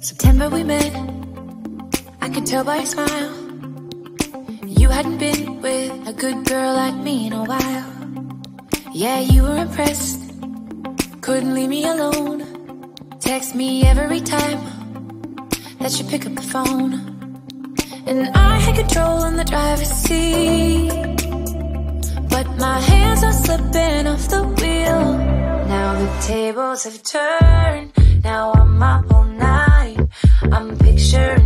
September we met, I could tell by your smile. You hadn't been with a good girl like me in a while. Yeah, you were impressed, couldn't leave me alone. Text me every time that you pick up the phone. And I had control in the driver's seat, but my hands are slipping off the wheel. Now the tables have turned, now I'm up all night. I'm picturing